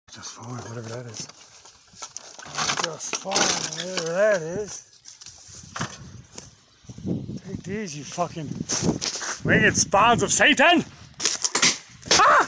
Just fine, whatever that is. Just fine, whatever that is. Take these, you fucking winged spawns of Satan! Ah!